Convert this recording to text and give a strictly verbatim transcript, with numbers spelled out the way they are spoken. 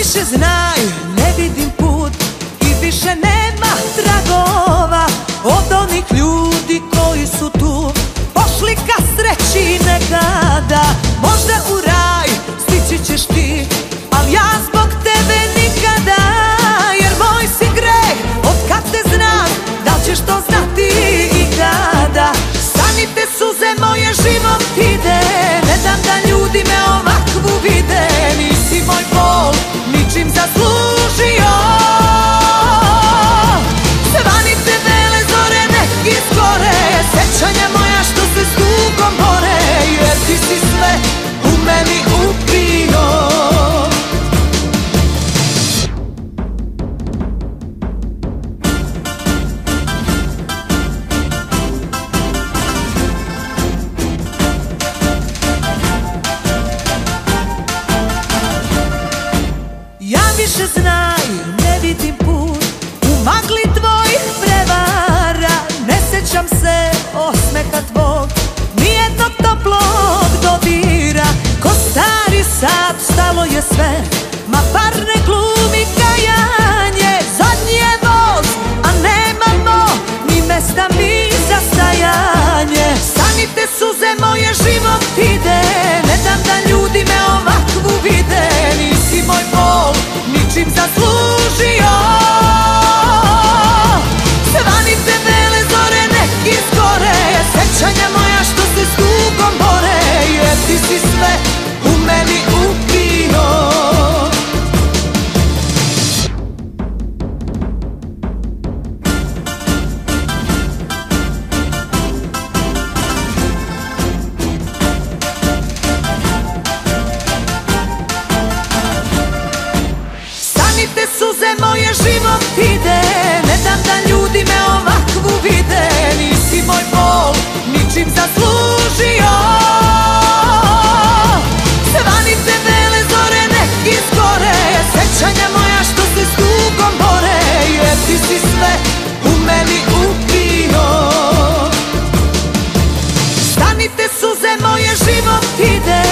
više znaj, ne vidim put i više nema tragova od onih ljudi koji su tu pošli ka sreći nekada. Možda u raj stići ćeš ti, al ja zbog tebe nikada. Jer moj si greh, od kad te znam, da li ćeš to znati i kada. Sanite suze moje, život ide, ne dam da ljudi me ovakvu vide. Nisi moj bol ničim zaslužio. Svanite bele zore, nek izgore sećanja moja što se s tugom bore. Jer ti si sve u meni upio. Ja više znaj, ne vidim put u magli tvojih prevara. Ne sećam se osmeha tvog, nijednog toplog dodira. Ko stari sat stalo je sve, ma par ne glumi kajanje. Zadnji je voz, a nemamo ni mesta mi za stajanje. Sanite suze moje, život ide, ne dam da ljudi me ovakvu vide. Nisi moj bol ničim zaslužio. Svanite bele zore, nek izgore sećanja moja što se s tugom bore. Jer ti si sve u meni upio. Sanite suze moje, život ide, ne dam da ljudi me ovakvu vide. Nisi moj bol ničim zaslužio. Svanite bele zore, nek izgore sećanja moja što se s tugom bore. Jer ti si sve u meni upio. Sanite suze moje, život ide,